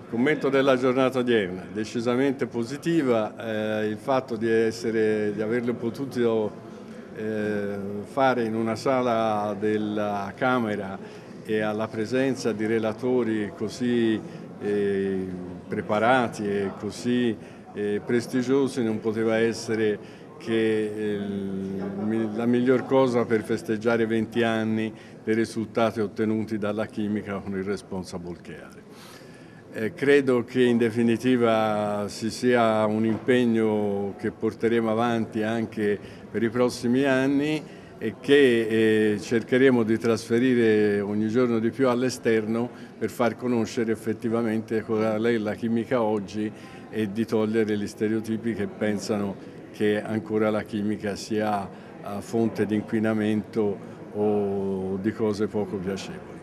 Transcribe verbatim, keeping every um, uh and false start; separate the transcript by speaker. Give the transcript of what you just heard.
Speaker 1: Commento della giornata odierna, decisamente positiva, eh, il fatto di, essere, di averlo potuto eh, fare in una sala della Camera e alla presenza di relatori così eh, preparati e così eh, prestigiosi non poteva essere che eh, la miglior cosa per festeggiare venti anni dei risultati ottenuti dalla chimica con il Responsible Care. Eh, credo che in definitiva si sia un impegno che porteremo avanti anche per i prossimi anni e che eh, cercheremo di trasferire ogni giorno di più all'esterno per far conoscere effettivamente cosa è la chimica oggi e di togliere gli stereotipi che pensano che ancora la chimica sia fonte di inquinamento o di cose poco piacevoli.